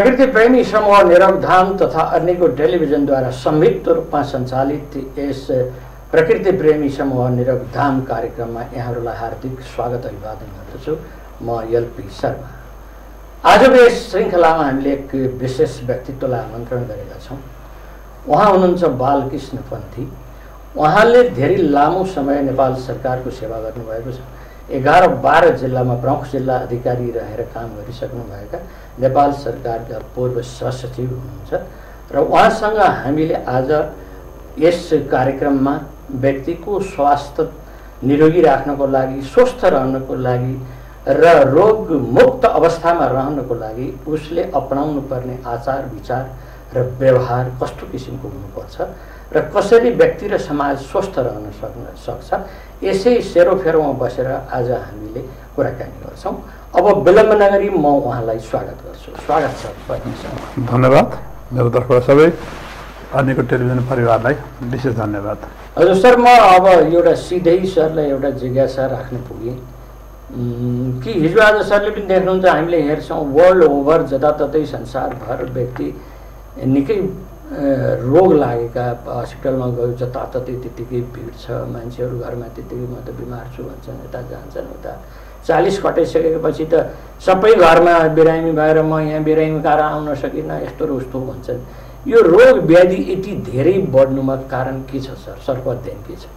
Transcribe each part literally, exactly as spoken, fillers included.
प्रकृति प्रेमी समूह निरवधाम तथा अन्यको टेलिभिजनद्वारा संयुक्त रूपमा सञ्चालित यस प्रकृति प्रेमी समूह निरवधाम कार्यक्रममा यहाँहरूलाई हार्दिक स्वागत अभिवादन गर्दछु। म एलपी शर्मा। आजको यस श्रृङ्खलामा हामीले एक विशेष व्यक्तित्वलाई आमन्त्रण गरेका छौँ। उहाँ हुनुहुन्छ बालकृष्ण पन्थी। उहाँले धेरै लामो समय नेपाल सरकारको सेवा गर्नुभएको छ। एघार बाह्र जिल्लामा प्रमुख जिल्ला अधिकारी रहेर काम गरिसक्नुभएका नेपाल सरकारका पूर्व सहसचिव हुनुहुन्छ र उहाँसँग हामीले आज यस कार्यक्रममा व्यक्तिको स्वास्थ्य निरोगी राख्नको लागि, स्वस्थ रहनको लागि र रोग मुक्त अवस्थामा रहनको लागि उसले अपनाउनु पर्ने आचार विचार र व्यवहार कस्तो किसिमको हुनुपर्छ र कसरी व्यक्ति र समाज स्वस्थ रहन सक्न सक्छ, यसै सेरोफेरोमा बसेर आज हामीले कुराकानी गर्छौँ। अब विलम्ब नगरी म उहाँलाई स्वागत गर्छु। स्वागत छ। धन्यवाद। मेरो तर्फबाट सबै अन्यको टेलिभिजन परिवारलाई विशेष धन्यवाद। हजुर सर, म अब एउटा सिधै सरलाई एउटा जिज्ञासा राख्न पुगेँ कि हिजो आज सरले पनि देख्नुहुन्छ, हामीले हेर्छौँ वर्ल्ड ओभर जताततै संसारभर व्यक्ति निकै रोग लागेका हस्पिटलमा गयो, जताततै त्यत्तिकै भिड छ, मान्छेहरू घरमा त्यत्तिकै म त बिमार छु भन्छन्, यता जान्छन् उता। चालिस कटाइसकेपछि त सबै घरमा बिरामी भएर म यहाँ बिरामी कारण आउन सकिनँ, यस्तो र उस्तो भन्छन्। यो रोग व्याधि यति धेरै बढ्नुमा कारण के छ सर? सरको अध्ययन के छ?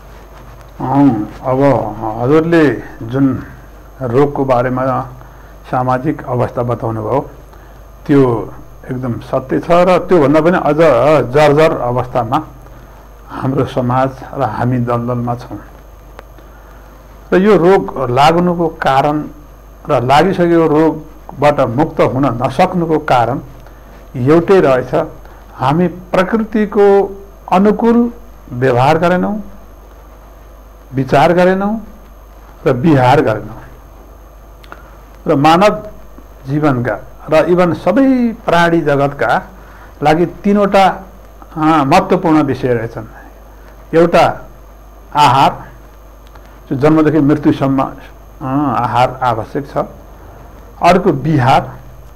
अब हजुरले जुन रोगको बारेमा सामाजिक अवस्था बताउनु भयो त्यो एकदम सत्य छ र त्योभन्दा पनि अझ जर्जर अवस्थामा हाम्रो समाज र हामी दलदलमा छौँ। र यो रोग लाग्नुको कारण र लागिसकेको रोगबाट मुक्त हुन नसक्नुको कारण एउटै रहेछ, हामी प्रकृतिको अनुकूल व्यवहार गरेनौँ, विचार गरेनौँ र विहार गरेनौँ। र मानव जीवनका र इभन सबै प्राणी जगतका लागि तीनवटा महत्त्वपूर्ण विषय रहेछन्। एउटा आहार, जो जन्मदेखि मृत्युसम्म आहार आवश्यक छ। अर्को विहार,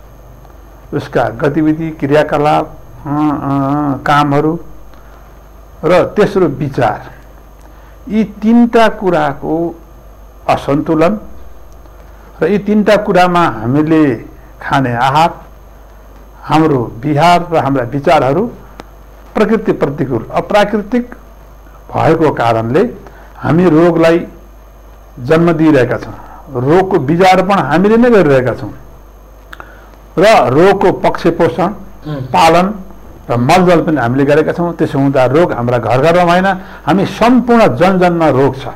उसका गतिविधि क्रियाकलाप कामहरू, र तेस्रो विचार। यी तीनटा कुराको असन्तुलन र यी तीनटा कुरामा हामीले खाने आहार, हाम्रो विहार र हाम्रा विचारहरू प्रकृति प्रतिकूल अप्राकृतिक भएको कारणले हामी रोगलाई जन्म दिइरहेका छौँ। रोगको बिजारोपण हामीले नै गरिरहेका छौँ र रोगको पक्षपोषण, पालन र मलजल पनि हामीले गरेका छौँ। त्यसो हुँदा रोग हाम्रा घर घरमा होइन, हामी सम्पूर्ण जनजनमा रोग छ।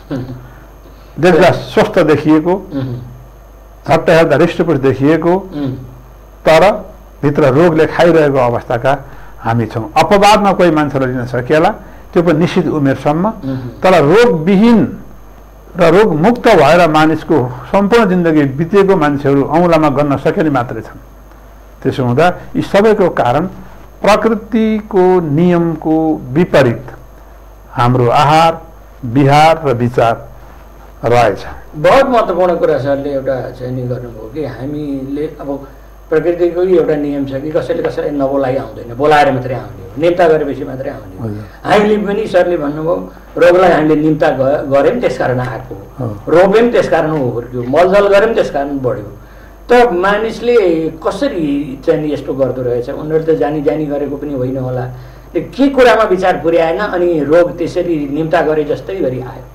देख्दा स्वस्थ देखिएको, झट्ट हेर्दा हृष्टपुष्ट देखिएको, तर भित्र रोगले खाइरहेको अवस्थाका हामी छौँ। अपवादमा कोही मान्छेलाई लिन सकिएला, त्यो पनि निश्चित उमेरसम्म। तर रोगविहीन र रोगमुक्त भएर मानिसको सम्पूर्ण जिन्दगी बितेको मान्छेहरू औँलामा गन्न सकिने मात्रै छन्। त्यसो हुँदा यी सबैको कारण प्रकृतिको नियमको विपरीत हाम्रो आहार, विहार र विचार रहेछ। बहुत महत्त्वपूर्ण कुरा सरले एउटा चाहिँ नि गर्नुभयो कि हामीले अब प्रकृतिको एउटा नियम छ कि कसैले कसैलाई नबोलाइ आउँदैन, बोलाएर मात्रै आउने हो, निम्ता गरेपछि मात्रै आउने हो। हामीले पनि सरले भन्नुभयो रोगलाई हामीले निम्ता गऱ्यौँ त्यस कारण आएको हो, रोप्यौँ त्यस कारण हुर्क्यो, मलजल गऱ्यौँ त्यस कारण बढ्यो। त मानिसले कसरी चाहिँ नि यस्तो गर्दो रहेछ? उनीहरू त जानी जानी गरेको पनि होइन होला, के कुरामा विचार पुर्याएन अनि रोग त्यसरी निम्ता गरे जस्तै गरी आयो?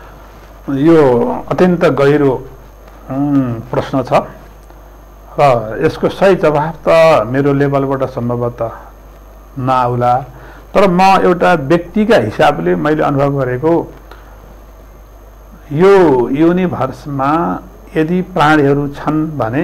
यो अत्यन्त गहिरो प्रश्न छ र यसको सही जवाफ त मेरो लेभलबाट सम्भवतः नआउला। तर म एउटा व्यक्तिका हिसाबले मैले अनुभव गरेको, यो युनिभर्समा यदि प्राणीहरू छन् भने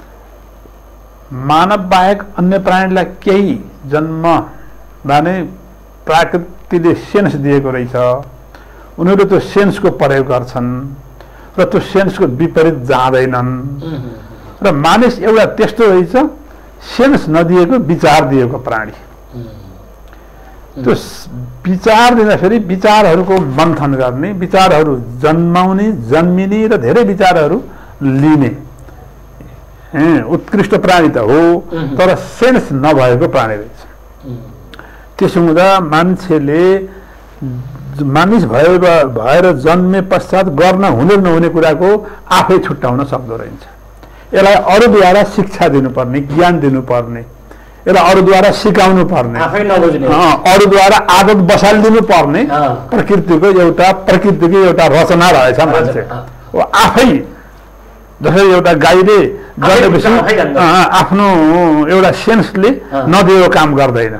मानव बाहेक अन्य प्राणीलाई केही जन्म भने प्रकृतिले सेन्स दिएको रहेछ। उनीहरू त्यो सेन्सको प्रयोग गर्छन् र त्यो सेन्सको विपरीत जाँदैनन्। र मानिस एउटा त्यस्तो रहेछ, सेन्स नदिएको विचार दिएको प्राणी। त्यो विचार दिँदाखेरि विचारहरूको मन्थन गर्ने, विचारहरू जन्माउने, जन्मिने र धेरै विचारहरू लिने, उत्कृष्ट प्राणी त हो तर सेन्स नभएको प्राणी रहेछ। त्यसो हुँदा मान्छेले मानिस भएर भएर जन्मे पश्चात गर्न हुने नहुने कुराको आफै छुट्याउन सक्दो रहेछ। यसलाई अरूद्वारा शिक्षा दिनुपर्ने, ज्ञान दिनुपर्ने, यसलाई अरूद्वारा सिकाउनु पर्ने, अरूद्वारा आदत बसालिदिनु पर्ने प्रकृतिको एउटा प्रकृतिको एउटा रचना रहेछ मान्छे। हो आफै जसरी एउटा गाईले गरेपछि आफ्नो एउटा सेन्सले नदिएको काम गर्दैन।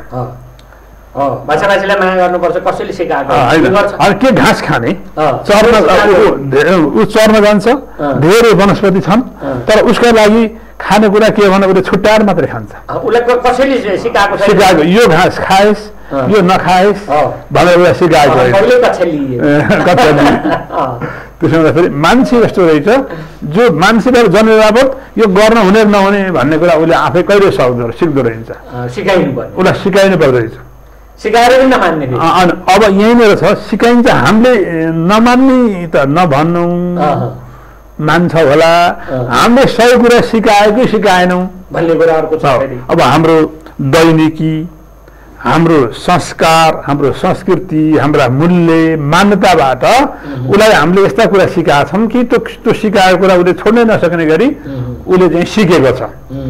के घाँस खाने चर्न ऊ चर्न जान्छ, धेरै वनस्पति छन् तर उसको लागि खानेकुरा के भने उसले छुट्याएर मात्रै खान्छ। सिकाएको यो घाँस खाएस् यो नखाएस् भनेर उसलाई सिकाएको त्यसो हुँदाखेरि मान्छे यस्तो रहेछ जो मान्छेबाट जन्मे बापत यो गर्न हुने नहुने भन्ने कुरा उसले आफै कहिले सक्दो सिक्दो रहेछ, उसलाई सिकाइनु पर्दो रहेछ। सिकाएर पनि नमान्ने अब यहीँनिर छ सिकाइन्छ। हामीले नमान्ने त नभन्नु, मान्छ होला, हामीले सबै कुरा सिकाएकै सिकाएनौँ भन्ने कुरा अर्को छ। अब हाम्रो दैनिकी, हाम्रो संस्कार, हाम्रो संस्कृति, हाम्रा मूल्य मान्यताबाट उसलाई हामीले यस्ता कुरा सिकाएका छौँ कि त्यो त्यो सिकाएको कुरा उसले छोड्नै नसक्ने गरी उसले चाहिँ सिकेको छ।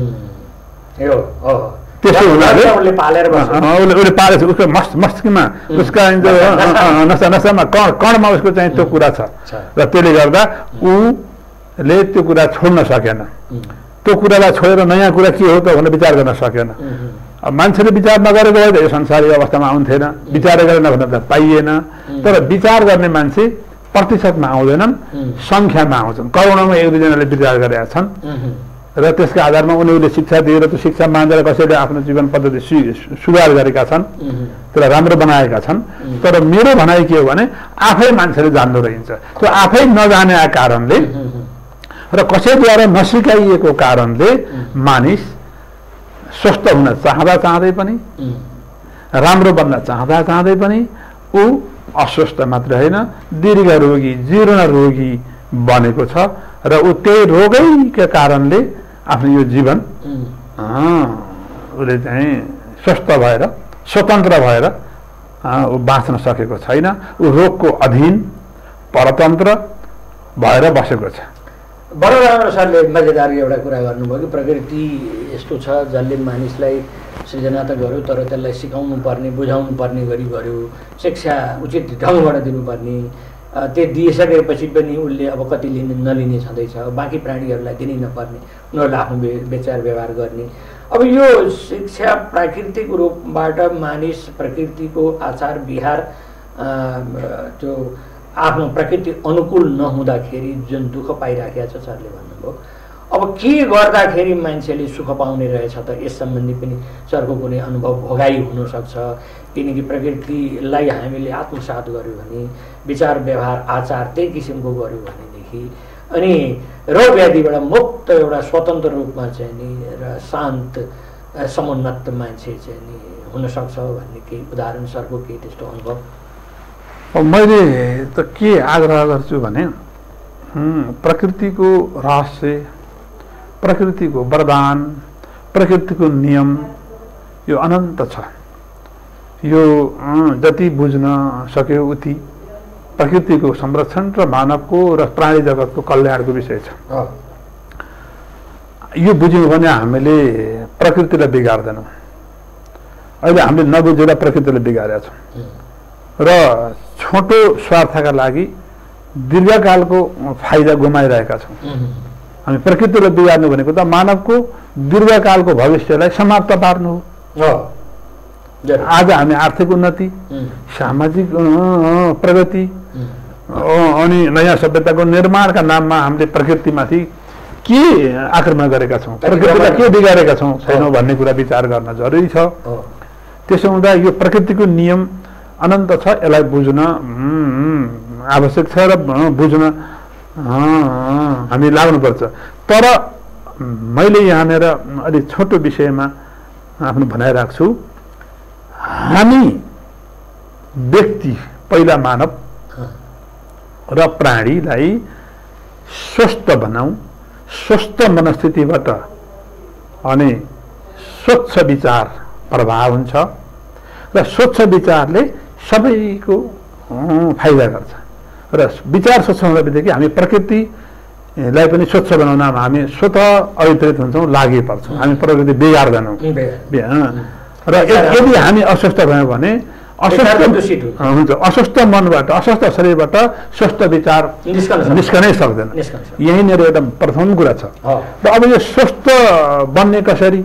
त्यसो हुनाले उसले पालेछ, उसको मस्त मस्तिष्कमा उसका नसा नसामा कण कणमा उसको चाहिँ त्यो कुरा छ र त्यसले गर्दा ऊले त्यो कुरा छोड्न सकेन। त्यो कुरालाई छोडेर नयाँ कुरा के हो त भनेर विचार गर्न सकेन। अब मान्छेले विचार नगरेको भए त यो संसारिक अवस्थामा आउँथेन, विचार गरेन भने त पाइएन। तर विचार गर्ने मान्छे प्रतिशतमा आउँदैनन्, सङ्ख्यामा आउँछन्। करोडौँमा एक दुईजनाले विचार गरेका छन् र त्यसका आधारमा उनीहरूले शिक्षा दिएर त्यो शिक्षा मानेर कसैले आफ्नो जीवन पद्धति सुधार गरेका छन्, त्यसलाई राम्रो बनाएका छन्। तर मेरो भनाइ के हो भने आफै मान्छेले जान्नु रहन्छ। त्यो आफै नजानेका कारणले र कसैद्वारा नसिकाइएको कारणले मानिस स्वस्थ हुन चाहँदा चाहँदै पनि, राम्रो बन्न चाहँदा चाहँदै पनि ऊ अस्वस्थ मात्र होइन, दीर्घ रोगी, जीर्ण रोगी बनेको छ र ऊ त्यही रोगैका कारणले आफ्नो यो जीवन उसले चाहिँ स्वस्थ भएर स्वतन्त्र भएर ऊ बाँच्न सकेको छैन। ऊ रोगको अधीन परतन्त्र भएर बसेको छ। बडो राम्रो सरले मजेदार एउटा कुरा गर्नुभयो कि प्रकृति यस्तो छ जसले मानिसलाई सृजना त गर्यो तर त्यसलाई सिकाउनु पर्ने, बुझाउनु पर्ने गरी गर्यो, शिक्षा उचित ढङ्गबाट दिनुपर्ने, त्यो दिइसकेपछि पनि उसले अब कति लिने नलिने छँदैछ। बाँकी प्राणीहरूलाई दिनै नपर्ने, उनीहरूले आफ्नो विचार व्यवहार गर्ने। अब यो शिक्षा प्राकृतिक रूपबाट मानिस प्रकृतिको आचार विहार त्यो आफ्नो प्रकृति अनुकूल नहुँदाखेरि जुन दुःख पाइराखेको छ सरले भन्नुभयो। अब के गर्दाखेरि मान्छेले सुख पाउने रहेछ त यस सम्बन्धी पनि सरको कुनै अनुभव भोगाई हुनसक्छ? किनकि प्रकृतिलाई हामीले आत्मसात गर्यो भने, विचार व्यवहार आचार त्यही किसिमको गर्यो भनेदेखि अनि रोग व्याधिबाट मुक्त एउटा स्वतन्त्र रूपमा चाहिँ नि र शान्त समुन्नत मान्छे चाहिँ नि हुनसक्छ भन्ने केही उदाहरण सरको केही त्यस्तो अनुभव? मैले त के आग्रह गर्छु भने प्रकृतिको रहस्य, प्रकृतिको वरदान, प्रकृतिको नियम यो अनन्त छ। यो जति बुझ्न सक्यो उति प्रकृतिको संरक्षण र मानवको र प्राणी जगतको कल्याणको विषय छ। यो बुझ्यौँ भने हामीले प्रकृतिलाई बिगार्दैनौँ। अहिले हामीले नबुझेर प्रकृतिलाई बिगारेका छौँ र छोटो स्वार्थका लागि दीर्घकालको फाइदा गुमाइरहेका छौँ। हामी प्रकृतिलाई बिगार्नु भनेको त मानवको दीर्घकालको भविष्यलाई समाप्त पार्नु हो। आज हामी आर्थिक उन्नति, सामाजिक प्रगति अनि नयाँ सभ्यताको निर्माणका नाममा हामीले प्रकृतिमाथि के आक्रमण गरेका छौँ, प्रकृतिलाई के बिगारेका छौँ छैनौँ भन्ने कुरा विचार गर्न जरुरी छ। त्यसो हुँदा यो प्रकृतिको नियम अनन्त छ, यसलाई बुझ्न आवश्यक छ र बुझ्न हामी लाग्नुपर्छ। तर मैले यहाँनिर अलि छोटो विषयमा आफ्नो भनाइ राख्छु। हामी व्यक्ति पहिला मानव र प्राणीलाई स्वस्थ बनाऊ, स्वस्थ मनस्थितिबाट अनि स्वच्छ विचार प्रभाव हुन्छ र स्वच्छ विचारले सबैको फाइदा गर्छ र विचार स्वच्छ हुँदा बित्तिकै हामी प्रकृतिलाई पनि स्वच्छ बनाउनमा हामी स्वतः अविचलित हुन्छौँ, लागि पर्छौँ, हामी प्रकृति बिगार्दैनौँ। र यदि हामी अस्वस्थ भयौँ भने अस्वस्थ हुन्छ, अस्वस्थ मनबाट अस्वस्थ शरीरबाट स्वस्थ विचार निस्कनै सक्दैन। यहीँनिर एउटा प्रथम कुरा छ। र अब यो स्वस्थ बन्ने कसरी,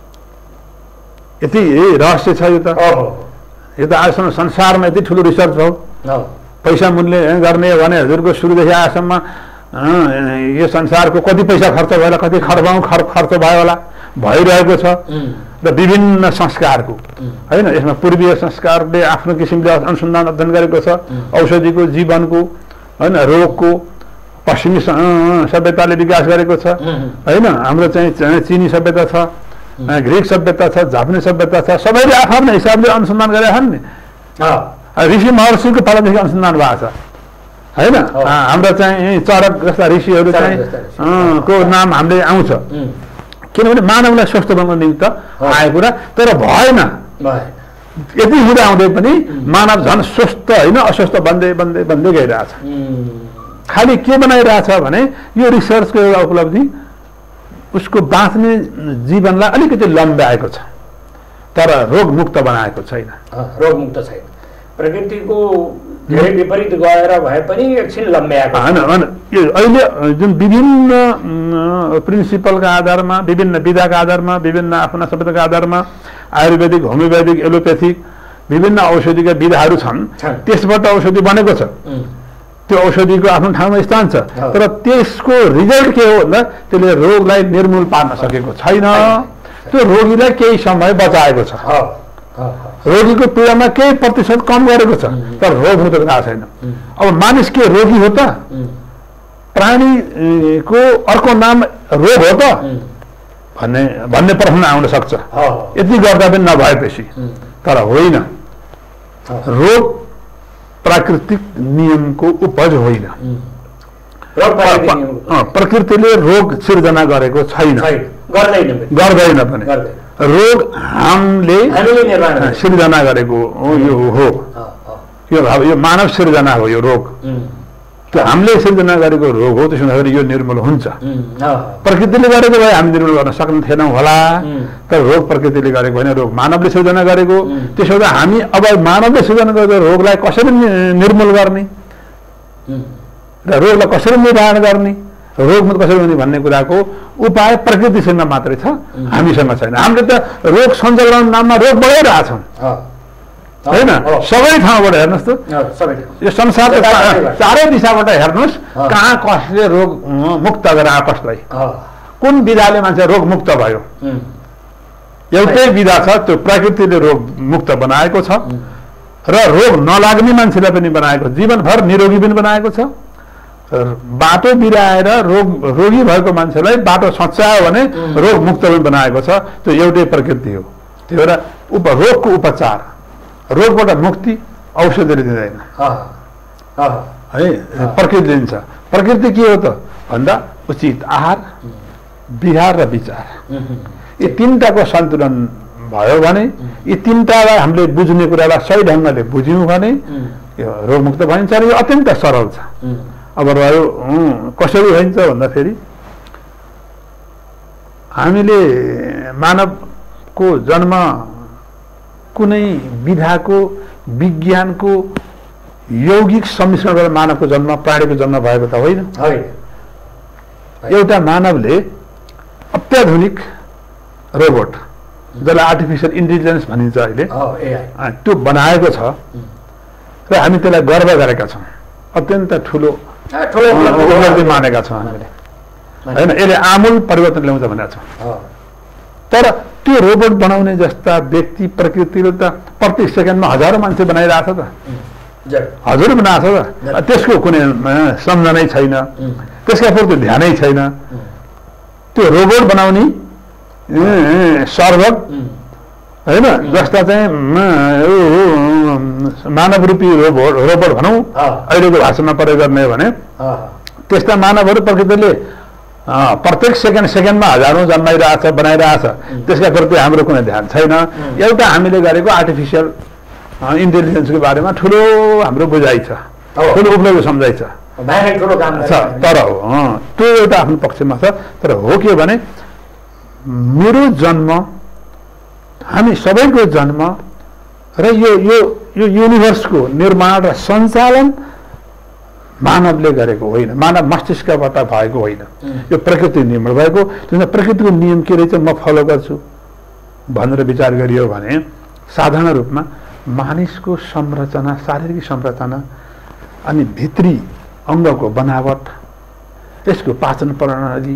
यति रहस्य छ। यो त यो त आजसम्म संसारमा यति ठुलो रिसर्च भयो, पैसा मूल्य गर्ने भने हजुरको सुरुदेखि आजसम्म यो संसारको कति पैसा खर्च भयो होला, कति खर्बाउँ खर्च भयो होला, भइरहेको छ। र विभिन्न संस्कारको होइन, यसमा पूर्वीय संस्कारले आफ्नो किसिमले अनुसन्धान अध्ययन गरेको छ, औषधिको, जीवनको होइन, रोगको पश्चिमी सभ्यताले विकास गरेको छ होइन। हाम्रो चाहिँ चिनी सभ्यता छ, ग्रिक सभ्यता छ, जापानी सभ्यता छ, सबैले आफ्नो हिसाबले अनुसन्धान गरेका छन् नि। ऋषि महर्षिको पालादेखि अनुसन्धान भएको छ होइन। हाम्रो चाहिँ चरक जस्ता ऋषिहरू चाहिँ को नाम हामीले आउँछ, किनभने मानवलाई स्वस्थ बनाउनु निमित्त आएको कुरा। तर भएन, यति हुँदा आउँदै पनि मानव झन् स्वस्थ होइन अस्वस्थ बन्दै बन्दै बन्दै गइरहेछ। खालि के बनाइरहेछ भने यो रिसर्चको एउटा उपलब्धि उसको बाँच्ने जीवनलाई अलिकति लम्ब्याएको छ, तर रोगमुक्त बनाएको छैन। रोगमुक्त छैन, प्रकृतिको धेरै विपरीत गएर भए पनि एकछिन लम्ब्याएको होइन। यो अहिले जुन विभिन्न प्रिन्सिपलका आधारमा, विभिन्न विधाका आधारमा, विभिन्न आफ्ना सभ्यताका आधारमा आयुर्वेदिक, होमियोप्याथिक, एलोप्याथिक विभिन्न औषधिका विधाहरू छन्, त्यसबाट औषधि बनेको छ। त्यो औषधिको आफ्नो ठाउँमा स्थान छ, तर त्यसको रिजल्ट के हो भन्दा त्यसले रोगलाई निर्मूल पार्न सकेको छैन। त्यो रोगीलाई केही समय बचाएको छ, रोगीको पीडामा केही प्रतिशत कम गरेको छ, तर रोग मुक्त गएको छैन। अब मानिस के रोगी हो त? प्राणीको अर्को नाम रोग हो त भन्ने भन्ने प्रश्न आउन सक्छ, यति गर्दा पनि नभएपछि। तर होइन, रोग प्राकृतिक नियमको उपज होइन। प्रकृतिले रोग सिर्जना गरेको छैन, गर्दैन पनि। रोग हामीले सिर्जना गरेको यो हो, यो मानव सिर्जना हो यो रोग। त्यो हामीले सिर्जना गरेको रोग हो, त्यसो हुँदाखेरि यो निर्मूल हुन्छ। प्रकृतिले गरेको भए हामी निर्मूल गर्न सक्ने थिएनौँ होला, तर रोग प्रकृतिले गरेको होइन, रोग मानवले सिर्जना गरेको। त्यसो हुँदा हामी अब मानवले सिर्जना गरेको रोगलाई कसरी निर्मूल गर्ने र रोगलाई कसरी निवारण गर्ने, रोगमुक्त कसरी हुने भन्ने कुराको उपाय प्रकृतिसँग मात्रै छ, हामीसँग छैन। हामीले त रोग सञ्चालन नाममा रोग बढाइरहेछौँ होइन। सबै ठाउँबाट हेर्नुहोस् त, यो संसारको चारै दिशाबाट हेर्नुहोस्, कहाँ कसले रोग मुक्त गरायो, कसलाई कुन विधाले मान्छे रोग मुक्त भयो। एउटै विधा छ, त्यो प्रकृतिले रोग मुक्त बनाएको छ र रोग नलाग्ने मान्छेलाई पनि बनाएको, जीवनभर निरोगी पनि बनाएको छ। बाटो बिराएर रोग रोगी भएको मान्छेलाई बाटो सच्यायो भने रोग मुक्त पनि बनाएको छ। त्यो एउटै प्रकृति हो। त्यो भएर उप रोगको उपचार, रोगबाट मुक्ति औषधिले दिँदैन है, प्रकृति दिन्छ। प्रकृति के हो त भन्दा उचित आहार, विहार र विचार, यी तिनटाको सन्तुलन भयो भने, यी तिनटालाई हामीले बुझ्ने कुरालाई सही ढङ्गले बुझ्यौँ भने यो रोगमुक्त भइन्छ। र यो अत्यन्त सरल छ। अब रह्यो कसरी भइन्छ भन्दाखेरि, हामीले मानवको जन्म कुनै विधाको विज्ञानको यौगिक सम्मिश्रणबाट मानवको जन्म, प्राणीको जन्म भएको त होइन। एउटा मानवले अत्याधुनिक रोबोट, जसलाई आर्टिफिसियल इन्टेलिजेन्स भनिन्छ अहिले, त्यो बनाएको छ र हामी त्यसलाई गर्व गरेका छौँ, अत्यन्त ठुलो उपलब्धि मानेका छौँ हामीले होइन। यसले आमूल परिवर्तन ल्याउँछ भनेका छौँ। तर त्यो रोबोट बनाउने जस्ता व्यक्ति प्रकृतिले त प्रति सेकेन्डमा हजारौँ मान्छे बनाइरहेको छ त, हजुर बनाएको छ त। त्यसको कुनै सम्झनै छैन, त्यसका प्रति ध्यानै छैन। त्यो रोबोट बनाउने सर्भर होइन, जस्ता चाहिँ मानव रूपी रोबोट रोबोट भनौँ अहिलेको भाषामा प्रयोग गर्ने भने, त्यस्ता मानवहरू प्रकृतिले प्रत्येक सेकेन्ड सेकेन्डमा हजारौँ जन्माइरहेछ बनाइरहेछ त्यसका प्रति हाम्रो कुनै ध्यान छैन। एउटा हामीले गरेको आर्टिफिसियल इन्टेलिजेन्सको बारेमा ठुलो हाम्रो बुझाइ छ, ठुलो उपलब्धि सम्झाइ छ, तर हो त्यो एउटा आफ्नो पक्षमा छ। तर हो के भने मेरो जन्म, हामी सबैको जन्म र यो यो यो युनिभर्सको निर्माण र सञ्चालन मानवले गरेको होइन, मानव मस्तिष्कबाट भएको होइन, यो प्रकृति नियमबाट भएको। त्यसमा प्रकृतिको नियम के रहेछ म फलो गर्छु भनेर विचार गरियो भने साधारण रूपमा मानिसको संरचना, शारीरिक संरचना अनि भित्री अङ्गको बनावट, त्यसको पाचन प्रणाली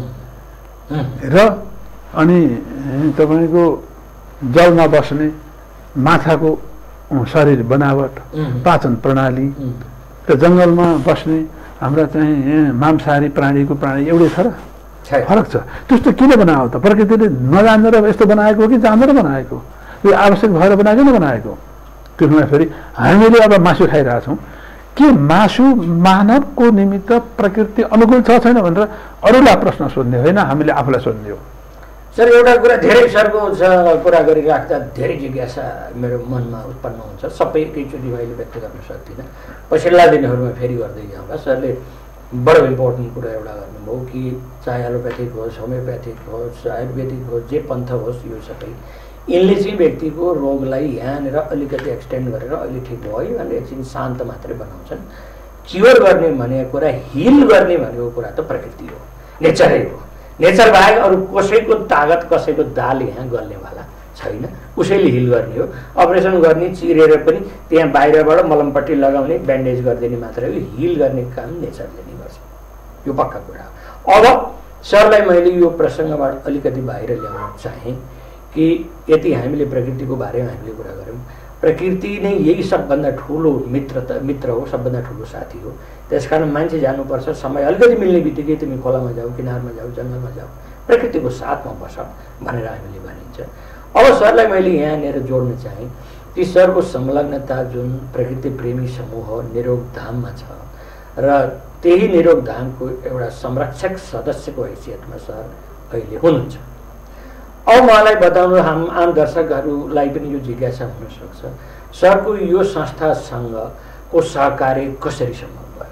र अनि तपाईँको जलमा बस्ने माछाको शरीर बनावट, पाचन प्रणाली र जङ्गलमा बस्ने हाम्रा चाहिँ मांसाहारी प्राणीको प्राणी एउटै छ र फरक छ। त्यस्तो किन बनायो त? प्रकृतिले नजानेर यस्तो बनाएको हो कि जानेर बनाएको? यो आवश्यक भएर बनाएको न बनाएको? त्यसमा फेरि हामीले अब मासु खाइरहेछौँ के मासु मानवको निमित्त प्रकृति अनुकूल छ छैन भनेर अरूलाई प्रश्न सोध्ने होइन, हामीले आफूलाई सोध्ने हो। सर एउटा कुरा धेरै सरको कुरा गरिराख्दा धेरै जिज्ञासा मेरो मनमा उत्पन्न हुन्छ, सबै एकैचोटि मैले व्यक्त गर्न सक्दिनँ। पछिल्ला दिनहरूमा फेरि गर्दै जाउँला सरले बडो इम्पोर्टेन्ट कुरा एउटा गर्नुभयो कि चाहे एलोप्याथिक होस्, होमियोप्याथिक होस्, आयुर्वेदिक होस्, जे पन्थ होस्, यो सबै यिनले चाहिँ व्यक्तिको रोगलाई यहाँनिर अलिकति एक्सटेन्ड गरेर अहिले ठिक भयो भने एकछिन शान्त मात्रै बनाउँछन्। क्योर गर्ने भनेको कुरा, हिल गर्ने भनेको कुरा त प्रकृति हो, नेचरै हो। नेचर बाहेक अरू कसैको तागत, कसैको दाल यहाँ गल्नेवाला छैन। उसैले हिल गर्ने हो। अपरेसन गर्ने, चिरेर पनि त्यहाँ बाहिरबाट मलमपट्टी लगाउने, ब्यान्डेज गरिदिने मात्रै हो। हिल गर्ने काम नेचरले नै गर्छ, यो पक्का कुरा हो। अब सरलाई मैले यो प्रसङ्गबाट अलिकति बाहिर ल्याउन चाहेँ कि यति हामीले प्रकृतिको बारेमा हामीले कुरा गऱ्यौँ, प्रकृति नै यही सबभन्दा ठुलो मित्र त मित्र हो, सबभन्दा ठुलो साथी हो। त्यसकारण मान्छे जानुपर्छ, समय अलिकति मिल्ने बित्तिकै तिमी खोलामा जाऊ, किनारमा जाऊ, जङ्गलमा जाऊ, प्रकृतिको साथमा बस भनेर हामीले भनिन्छ। अब सरलाई मैले यहाँनिर जोड्न चाहेँ कि सरको संलग्नता जुन प्रकृति प्रेमी समूह निरोग धाममा छ र त्यही निरोग धामको एउटा संरक्षक सदस्यको हैसियतमा सर अहिले हुनुहुन्छ। अब मलाई बताउनु, हाम आम दर्शकहरूलाई पनि यो जिज्ञासा हुनसक्छ, सरको यो संस्थासँगको सहकार्य कसरी सम्भव भयो?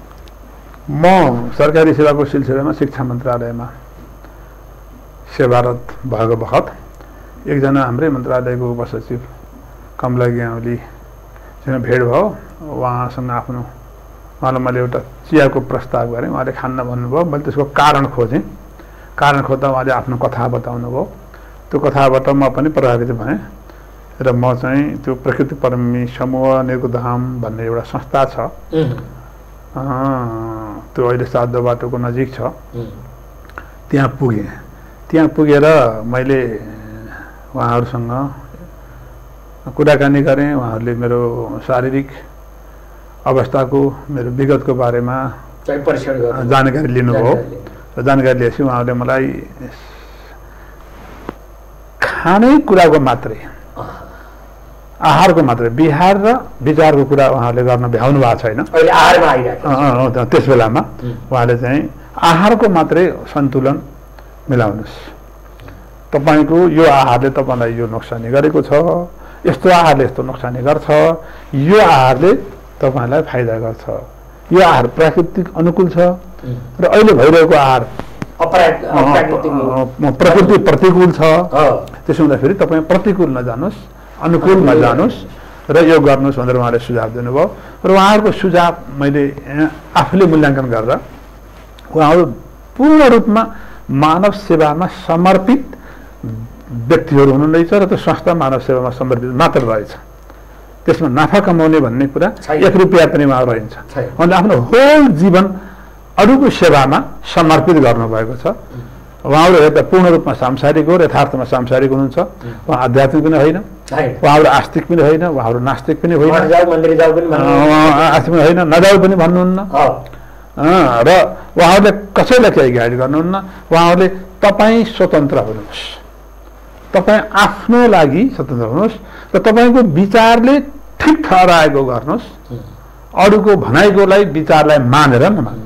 म सरकारी सेवाको सिलसिलामा शिक्षा मन्त्रालयमा सेवारत भएको बखत एकजना हाम्रै मन्त्रालयको उपसचिव कमला ग्याउलीसँग भेट भयो। उहाँसँग आफ्नो उहाँलाई मैले एउटा चियाको प्रस्ताव गरेँ, उहाँले खान्न भन्नुभयो। मैले त्यसको कारण खोजेँ, कारण खोज्दा उहाँले आफ्नो कथा बताउनु भयो। त्यो कथाबाट म पनि प्रभावित भएँ र म चाहिँ त्यो प्रकृति प्रेमी समूह निरोगधाम भन्ने एउटा संस्था छ, त्यो अहिले साधो बाटोको नजिक छ, त्यहाँ पुगेँ। त्यहाँ पुगेर मैले उहाँहरूसँग कुराकानी गरेँ। उहाँहरूले मेरो शारीरिक अवस्थाको, मेरो विगतको बारेमा जानकारी लिनुभयो र जानकारी लिएपछि उहाँहरूले मलाई खाने कुराको मात्रै, आहारको मात्रै बिहार र विचारको कुरा उहाँहरूले गर्न भ्याउनु भएको छैन। त्यस बेलामा उहाँले चाहिँ आहारको मात्रै सन्तुलन मिलाउनुहोस्, तपाईँको यो आहारले तपाईँलाई यो नोक्सानी गरेको छ, यस्तो आहारले यस्तो नोक्सानी गर्छ, यो आहारले तपाईँलाई फाइदा गर्छ, यो आहार प्राकृतिक अनुकूल छ र अहिले भइरहेको आहार प्रकृति प्रतिकूल छ। त्यसो हुँदाखेरि तपाईँ प्रतिकूल नजानुहोस्, अनुकूलमा जानुहोस् र यो गर्नुहोस् भनेर उहाँले सुझाव दिनुभयो। र उहाँहरूको सुझाव मैले आफूले मूल्याङ्कन गरेर उहाँहरू पूर्ण रूपमा मानव सेवामा समर्पित व्यक्तिहरू हुनुहुँदैछ र त्यो संस्था मानव सेवामा समर्पित मात्र रहेछ, त्यसमा नाफा कमाउने भन्ने कुरा एक रुपियाँ पनि उहाँ रहन्छ। उहाँले आफ्नो होल जीवन अरूको सेवामा समर्पित गर्नुभएको छ। उहाँहरू हेर्दा पूर्ण रूपमा सांसारिक हो, यथार्थमा सांसारिक हुनुहुन्छ। उहाँ आध्यात्मिक पनि होइन, उहाँहरू आस्तिक पनि होइन, उहाँहरू नास्तिक पनि होइन, आस्तिक पनि होइन, नजाऊ पनि भन्नुहुन्न र उहाँहरूले कसैलाई केही गाइड गर्नुहुन्न। उहाँहरूले तपाईँ स्वतन्त्र हुनुहोस्, तपाईँ आफ्नो लागि स्वतन्त्र हुनुहोस् र तपाईँको विचारले ठिक ठहराएको गर्नुहोस्, अरूको भनाइकोलाई विचारलाई मानेर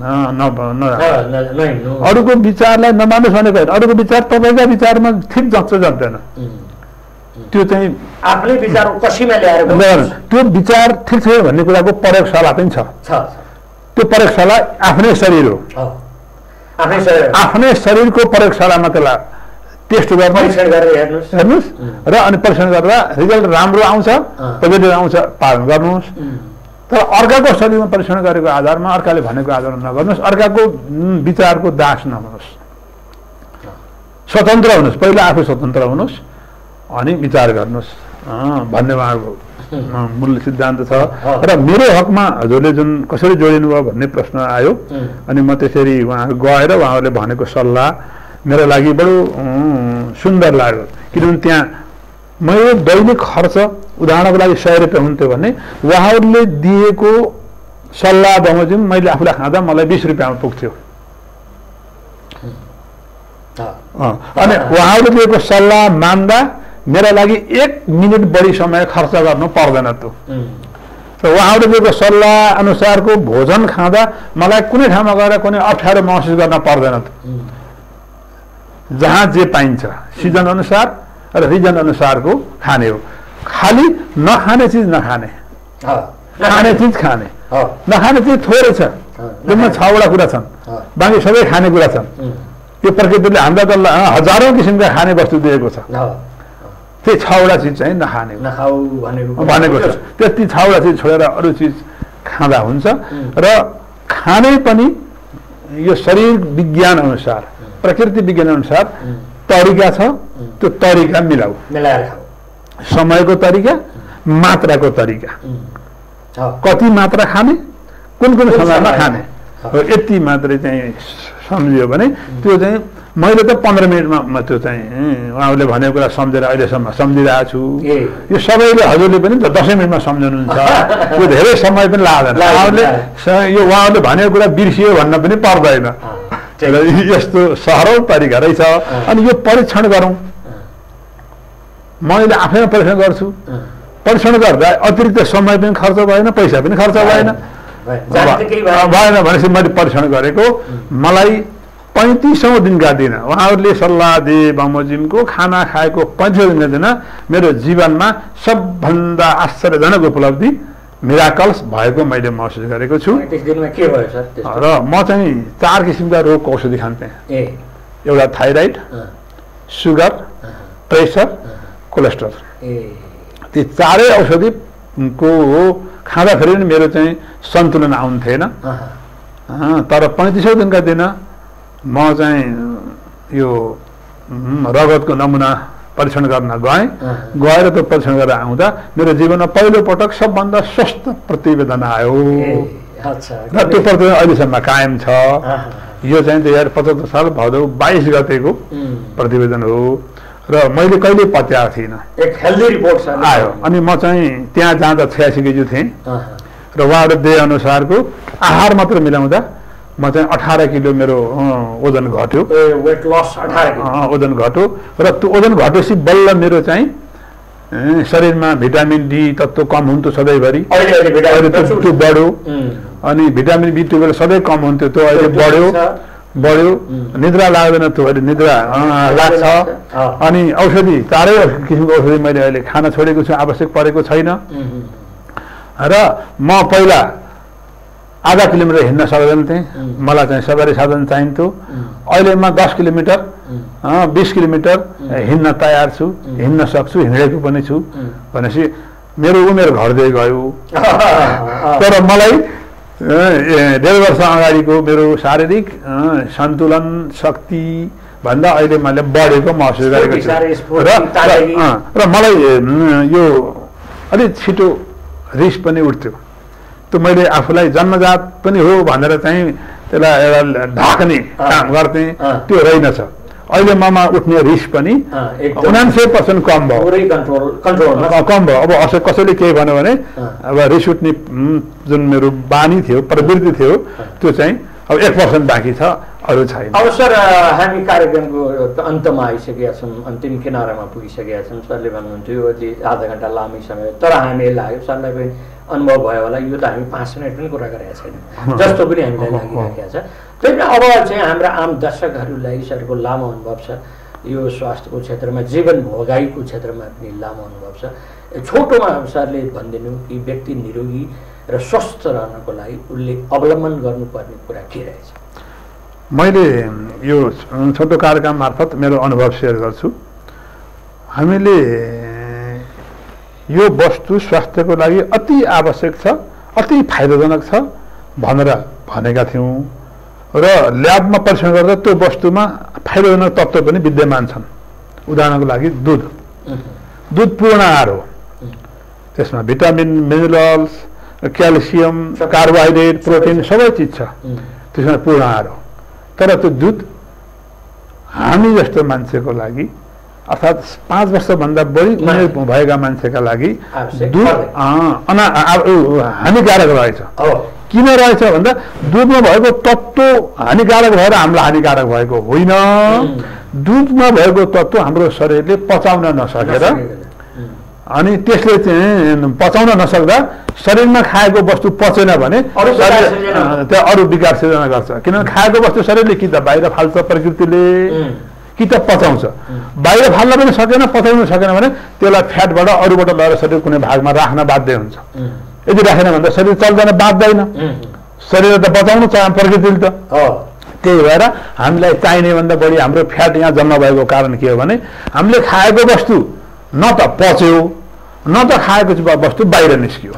अरूको विचारलाई नमान्नुहोस् भनेको होइन, अरूको विचार तपाईँका विचारमा ठिक जन्छ जान्दैन, त्यो चाहिँ आफ्नै विचार कसीमा ल्याएर त्यो विचार ठिक छ भन्ने कुराको प्रयोगशाला पनि छ। त्यो प्रयोगशाला आफ्नै शरीर हो, आफ्नै शरीरको प्रयोगशालामा त्यसलाई टेस्ट गर्नुहोस् हेर्नुहोस् र अनि परीक्षण गरेर रिजल्ट राम्रो आउँछ पोजिटिभ आउँछ पालन गर्नुहोस्। तर अर्काको शरीरमा परीक्षण गरेको आधारमा अर्काले भनेको आधारमा नगर्नुहोस्, अर्काको विचारको दास नहुनुहोस्, स्वतन्त्र हुनुहोस्, पहिला आफू स्वतन्त्र हुनुहोस् अनि विचार गर्नुहोस् भन्ने उहाँको मूल सिद्धान्त छ। र मेरो हकमा हजुरले जुन कसरी जोडिनु भयो भन्ने प्रश्न आयो अनि म त्यसरी उहाँ गएर उहाँहरूले भनेको सल्लाह मेरो लागि बडो सुन्दर लाग्यो, किनभने त्यहाँ मेरो दैनिक खर्च उदाहरणको लागि सय रुपियाँ हुन्थ्यो भने उहाँहरूले दिएको सल्लाह बमोजिम मैले आफूलाई खाँदा मलाई बिस रुपियाँमा पुग्थ्यो। अनि उहाँहरूले दिएको सल्लाह मान्दा मेरा लागि एक मिनट बढी समय खर्च गर्नु पर्दैन। त्यो र उहाँहरूले दिएको सल्लाह अनुसारको भोजन खाँदा मलाई कुनै ठाउँमा गएर कुनै अप्ठ्यारो महसुस गर्न पर्दैन। जहाँ जे पाइन्छ सिजन अनुसार र रिजन अनुसारको खाने हो, खाली नखाने चिज नखाने, खाने चिज खाने, नखाने चिज थोरै छ, जम्मा छवटा कुरा छन्, बाँकी सबै खाने कुरा छन्। यो प्रकृतिले हामीलाई त हजारौँ किसिमका खाने वस्तु दिएको छ, त्यो छवटा चिज चाहिँ नखाने भनेको छ। त्यति छवटा चिज छोडेर अरू चिज खाँदा हुन्छ। र खाने पनि यो शरीर विज्ञान अनुसार प्रकृति विज्ञान अनुसार तरिका छ, त्यो तरिका मिलाऊ, समयको तरिका, मात्राको तरिका, कति मात्रा खाने, कुन कुन समयमा खाने, यति मात्रै चाहिँ सम्झियो भने त्यो चाहिँ मैले त पन्ध्र मिनटमा त्यो चाहिँ उहाँहरूले भनेको कुरा सम्झेर अहिलेसम्म सम्झिरहेको छु। यो सबैले हजुरले पनि दसैँ मिनटमा सम्झनुहुन्छ, त्यो धेरै समय पनि लाग्दैन। उहाँहरूले यो उहाँहरूले भनेको कुरा बिर्सियो भन्न पनि पर्दैन, यस्तो सरल तरिका रहेछ। अनि यो परीक्षण गरौँ, मैले आफैमा परीक्षण गर्छु, परीक्षण गर्दा अतिरिक्त समय पनि खर्च भएन, पैसा पनि खर्च भएन भएन भनेपछि मैले परीक्षण गरेको मलाई पैँतिसौँ दिनका दिन उहाँहरूले सल्लाह दिए बमोजिमको खाना खाएको पैँतिसौँ दिनका दिन मेरो जीवनमा सबभन्दा आश्चर्यजनक उपलब्धि मिराकल्स भएको मैले महसुस गरेको छु। र म चाहिँ चार किसिमका रोगको औषधि खान्थेँ, एउटा थाइराइड, सुगर, प्रेसर, कोलेस्ट्रोल। ती चारै औषधिको खाँदाखेरि पनि मेरो चाहिँ सन्तुलन आउँथेन। तर पैँतिसौँ दिनका दिन म चाहिँ यो रगतको नमुना परीक्षण गर्न गएँ, गएर त्यो परीक्षण गरेर आउँदा मेरो जीवनमा पहिलो पटक सबभन्दा स्वस्थ प्रतिवेदन आयो र त्यो प्रतिवेदन अहिलेसम्म कायम छ। यो चाहिँ दुई हजार पचहत्तर साल भदौ बाइस गतेको प्रतिवेदन हो र मैले कहिले पत्याएको थिइनँ, एक हेल्दी रिपोर्ट आयो। अनि म चाहिँ त्यहाँ जाँदा छयासी केजी थिएँ र उहाँहरू दिए अनुसारको आहार मात्र मिलाउँदा म चाहिँ अठार किलो मेरो ओजन घट्यो, वेट लस ओजन घट्यो। र त्यो ओजन घटेपछि बल्ल मेरो चाहिँ शरीरमा भिटामिन डी तत्त्व कम हुन्थ्यो सधैँभरि, अहिले त्यो बढ्यो। अनि भिटामिन बी त्यो बेला सधैँ कम हुन्थ्यो, त्यो अहिले बढ्यो बढ्यो निद्रा लाग्दैन, त्यो अहिले निद्रा लाग्छ। अनि औषधि चारै किसिमको औषधि मैले अहिले खान छोडेको छु, आवश्यक परेको छैन। र म पहिला आधा किलोमिटर हिँड्न सक्दैन थिएँ, मलाई चाहिँ सवारी साधन चाहिन्थ्यो। अहिले म दस किलोमिटर बिस किलोमिटर हिँड्न तयार छु, हिँड्न सक्छु, हिँडेको पनि छु भनेपछि मेरो उमेर घट्दै गयो। तर मलाई डेढ वर्ष अगाडिको मेरो शारीरिक सन्तुलन शक्ति भन्दा अहिले मैले बढेको महसुस गरेको छु। र मलाई यो अलिक छिटो रिस पनि उठ्थ्यो, त्यो मैले आफूलाई जन्मजात पनि हो भनेर चाहिँ त्यसलाई एउटा ढाक्ने काम गर्थेँ, त्यो रहेनछ। अहिले ममा उठ्ने रिस पनि उनान्सय पर्सेन्ट कम भयो, कम भयो। अब असर कसैले केही भन्यो भने अब रिस उठ्ने जुन मेरो बानी थियो, प्रवृत्ति थियो, त्यो चाहिँ अब एक पर्सेन्ट बाँकी छ। अरू छैन। अब सर हामी कार्यक्रमको अन्तमा आइसकेका छौँ, अन्तिम किनारामा पुगिसकेका छौँ। सरले भन्नुहुन्थ्यो अलि आधा घन्टा लामै समय, तर हामीलाई लाग्यो सरलाई पनि अनुभव भयो होला यो त हामी पाँच मिनट पनि कुरा गरेका छैनौँ जस्तो पनि हामीलाई लागिरहेको छ। त्यही पनि अब चाहिँ हाम्रा आम दर्शकहरूलाई सरको लामो अनुभव छ यो स्वास्थ्यको क्षेत्रमा, जीवन भोगाइको क्षेत्रमा पनि लामो अनुभव छ। छोटोमा सरले भनिदिनु कि व्यक्ति निरोगी र स्वस्थ रहनको लागि उसले अवलम्बन गर्नुपर्ने कुरा के रहेछ? मैले यो छोटो कार्यक्रम मार्फत मेरो अनुभव सेयर गर्छु। हामीले यो वस्तु स्वास्थ्यको लागि अति आवश्यक छ, अति फाइदाजनक छ भनेर भनेका थियौँ र ल्याबमा परीक्षण गर्दा त्यो वस्तुमा फाइदाजनक तत्त्व पनि विद्यमान छन्। उदाहरणको लागि दुध दुध पूर्ण आहार हो, त्यसमा vitamin, minerals, calcium, carbohydrate, protein सबै चिज छ, त्यसमा पूर्ण आहार हो। तर त्यो दुध हामी जस्तो मान्छेको लागि अर्थात् पाँच वर्षभन्दा बढी उमेर भएका मान्छेका लागि दुध अना हानिकारक रहेछ। किन रहेछ भन्दा दुधमा भएको तत्त्व हानिकारक भएर हामीलाई हानिकारक भएको होइन, दुधमा भएको तत्त्व हाम्रो शरीरले पचाउन नसकेर अनि त्यसले चाहिँ पचाउन नसक्दा शरीरमा खाएको वस्तु पचेन भने त्यो अरू विकार सिर्जना गर्छ। किनभने खाएको वस्तु शरीरले कि त बाहिर फाल्छ प्रकृतिले कि त पचाउँछ। बाहिर फाल्न पनि सकेन, पचाउन सकेन भने त्यसलाई फ्याटबाट अरूबाट लगेर शरीर कुनै भागमा राख्न बाध्य हुन्छ। यदि राखेन भने त शरीर चल्दैन, बाँच्दैन, शरीर त बचाउनु चाहन्छ प्रकृतिले त। त्यही भएर हामीलाई चाहिने भन्दा बढी हाम्रो फ्याट यहाँ जम्मा भएको कारण के हो भने हामीले खाएको वस्तु न त पच्यो न त खाएको वस्तु बाहिर निस्क्यो।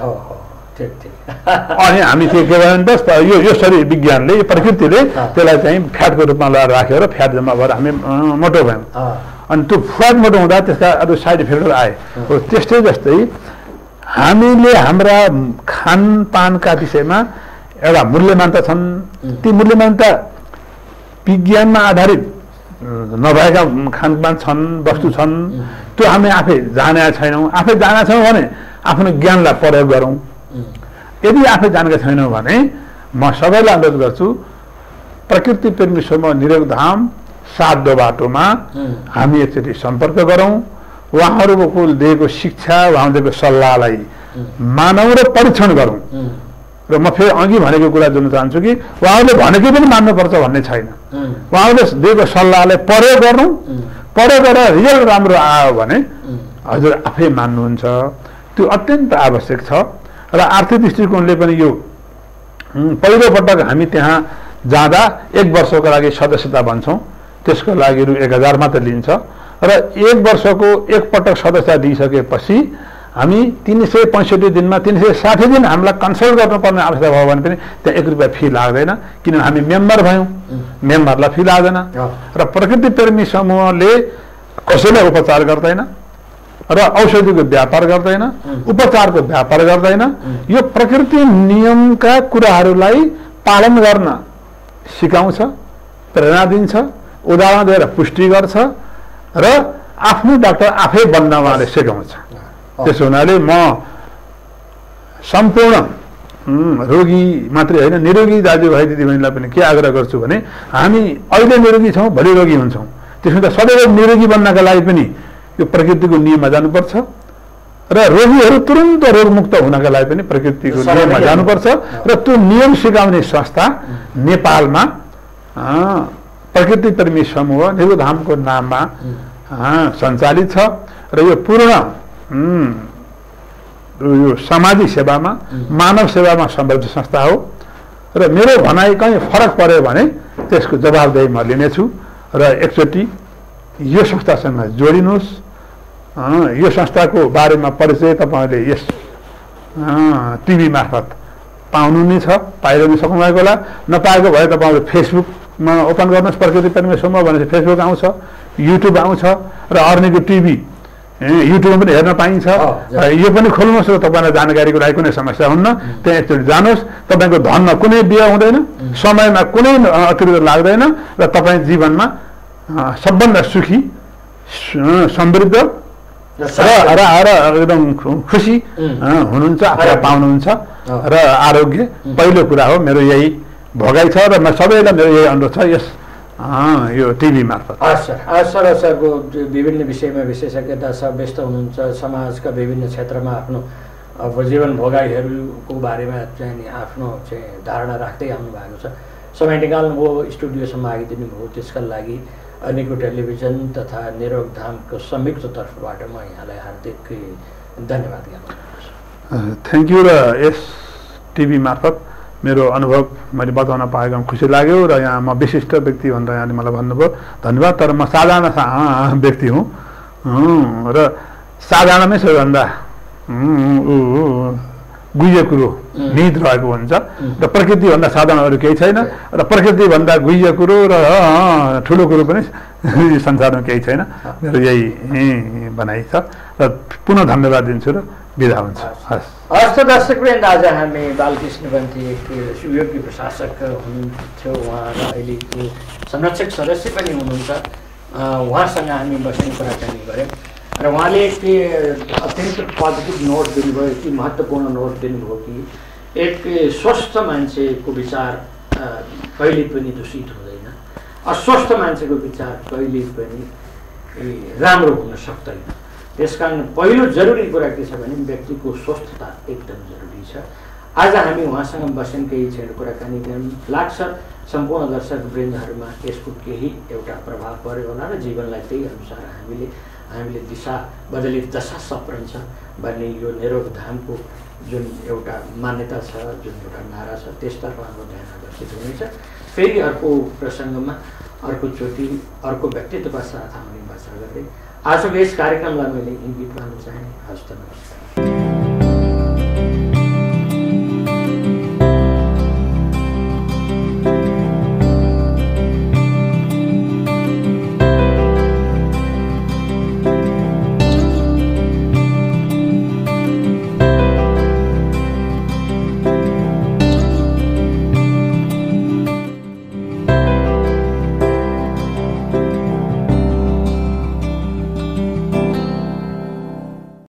अनि हामी के के भयो भने त यो यो शरीर विज्ञानले, यो प्रकृतिले त्यसलाई चाहिँ फ्याटको रूपमा लगाएर राखेर फ्याट जम्मा भएर हामी मोटो भयौँ। अनि त्यो फ्याट मोटो हुँदा त्यसका अरू साइड इफेक्टहरू आए। त्यस्तै जस्तै हामीले हाम्रा खानपानका विषयमा एउटा मूल्य मान्यता छन्, ती मूल्य मान्यता विज्ञानमा आधारित नभएका खानपान छन्, वस्तु छन्, त्यो हामी आफै जानेका छैनौँ। आफै जानेका छौँ भने आफ्नो ज्ञानलाई प्रयोग गरौँ। यदि आफै जानेका छैनौँ भने म सबैलाई अनुरोध गर्छु, प्रकृति प्रेमी समूह निरोग धाम साधो बाटोमा हामी एकचोटि सम्पर्क गरौँ। उहाँहरूको दिएको शिक्षा, उहाँहरूको सल्लाहलाई मानौँ र परीक्षण गरौँ। र म फेरि अघि भनेको कुरा जोड्न चाहन्छु कि उहाँहरूले भनेकै पनि मान्नुपर्छ भन्ने छैन। उहाँहरूले दिएको सल्लाहलाई प्रयोग गर्नु, प्रयोग गरेर रिजल्ट राम्रो आयो भने हजुर आफै मान्नुहुन्छ। त्यो अत्यन्त आवश्यक छ। र आर्थिक दृष्टिकोणले पनि यो पहिलोपटक हामी त्यहाँ जाँदा एक वर्षको लागि सदस्यता भन्छौँ, त्यसको लागि रु एक हजार मात्र लिन्छ। र एक वर्षको एकपटक सदस्यता दिइसकेपछि हामी तीन सय पैँसठी दिनमा तीन सय साठी दिन हामीलाई कन्सल्ट गर्नुपर्ने आवश्यकता भयो भने पनि त्यहाँ एक रुपियाँ फी लाग्दैन, किनभने हामी मेम्बर भयौँ, मेम्बरलाई फी लाग्दैन। र प्रकृति प्रेमी समूहले कसैलाई उपचार गर्दैन र औषधिको व्यापार गर्दैन, उपचारको व्यापार गर्दैन। यो प्रकृति नियमका कुराहरूलाई पालन गर्न सिकाउँछ, प्रेरणा दिन्छ, उदाहरण दिएर पुष्टि गर्छ र आफ्नो डाक्टर आफै बन्न उहाँले सिकाउँछ। त्यसो हुनाले म सम्पूर्ण रोगी मात्रै होइन, निरोगी दाजुभाइ दिदीबहिनीलाई पनि के आग्रह गर्छु भने हामी अहिले निरोगी छौँ, भोलि रोगी हुन्छौँ। त्यसमा त सदैव निरोगी बन्नका लागि पनि यो प्रकृतिको नियममा जानुपर्छ र रोगीहरू तुरन्त रोगमुक्त हुनका लागि पनि प्रकृतिको नियममा जानुपर्छ। र त्यो नियम सिकाउने संस्था नेपालमा प्रकृति प्रेमी समूह निरोग धामको नाममा सञ्चालित छ। र यो पूर्ण यो सामाजिक सेवामा, मानव सेवामा समृद्ध संस्था हो। र मेरो भनाइ कहीँ फरक पर्यो भने त्यसको जवाबदेही म लिनेछु। र एकचोटि यो संस्थासँग जोडिनुहोस्। यो संस्थाको बारेमा परिचय तपाईँले यस टिभी मार्फत पाउनु नै छ, पाइरहनु सक्नुभएको होला। नपाएको भए तपाईँले फेसबुकमा ओपन गर्नुहोस्, प्रकृति प्रेमी समूह भनेपछि फेसबुक आउँछ, युट्युब आउँछ र अर्नीको टिभी युट्युबमा पनि हेर्न पाइन्छ। यो पनि खोल्नुहोस् र तपाईँलाई जानकारीको लागि कुनै समस्या हुन्न, त्यहाँ एकचोटि जानुहोस्। तपाईँको धनमा कुनै व्यय हुँदैन, समयमा कुनै अतिरिक्त लाग्दैन र तपाईँ जीवनमा सबभन्दा सुखी, समृद्ध र एकदम खुसी हुनुहुन्छ, आफूलाई पाउनुहुन्छ। र आरोग्य पहिलो कुरा हो, मेरो यही भोगाइ छ। र म सबैलाई मेरो यही अनुरोध छ, यस यो टिभी मार्फत। हस् सर। हस् सर। सरको विभिन्न विषयमा विशेषज्ञता छ, व्यस्त हुनुहुन्छ, समाजका विभिन्न क्षेत्रमा आफ्नो अब जीवन भोगाइहरूको बारेमा चाहिँ नि आफ्नो चाहिँ धारणा राख्दै आउनु भएको छ। समय निकाल्नुभयो, स्टुडियोसम्म आइदिनु भयो, त्यसका लागि अनिको टेलिभिजन तथा निरोग धामको संयुक्त तर्फबाट म यहाँलाई हार्दिक धन्यवाद ज्ञापन। Thank you. र यस टिभी मार्फत मेरो अनुभव मैले बताउन पाएकोमा खुसी लाग्यो र यहाँ म विशिष्ट व्यक्ति भनेर यहाँले मलाई भन्नुभयो, धन्यवाद। तर म साधारण व्यक्ति हुँ र साधारणमै सबैभन्दा गुह्य कुरो निहित रहेको हुन्छ र प्रकृतिभन्दा साधारण अरू केही छैन र प्रकृतिभन्दा गुह्य कुरो र ठुलो कुरो पनि संसारमा केही छैन। मेरो यही भनाइ छ र पुनः धन्यवाद दिन्छु र बिदा हुन्छ। हस् हस् त दर्शकवृन्द, आज हामी बालकृष्ण बन्ती एक सुयोग्य प्रशासक हुनुहुन्थ्यो, उहाँ र अहिलेको संरक्षक सदस्य पनि हुनुहुन्छ। उहाँसँग हामी बस्ने कुराकानी गऱ्यौँ र उहाँले एक अत्यन्त पोजिटिभ नोट दिनुभयो, यति महत्त्वपूर्ण नोट दिनुभयो कि एक स्वस्थ मान्छेको विचार कहिले पनि दूषित हुँदैन, अस्वस्थ मान्छेको विचार कहिले पनि राम्रो हुन सक्दैन। त्यसकारण पहिलो जरुरी कुरा के छ भने व्यक्तिको स्वस्थता एकदम जरुरी छ। आज हामी उहाँसँग बसेर केही क्षण कुराकानी गर्नु लाग्छ सम्पूर्ण दर्शक वृन्दहरूमा यसको केही एउटा प्रभाव पर्यो होला र जीवनलाई त्यही अनुसार हामीले हामीले दिशा बदली दशा सप्रन्छ भन्ने यो निरोग धामको जुन एउटा मान्यता छ, जुन एउटा नारा छ, त्यसतर्फ हाम्रो ध्यान आकर्षित हुनेछ। फेरि अर्को प्रसङ्गमा अर्कोचोटि अर्को व्यक्तित्वका साथ आउने बाचा गर्दै आजको यस कार्यक्रमलाई मैले इङ्गित गर्न चाहे। हस्त नमस्कार।